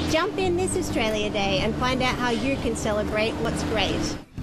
Jump in this Australia Day and find out how you can celebrate what's great.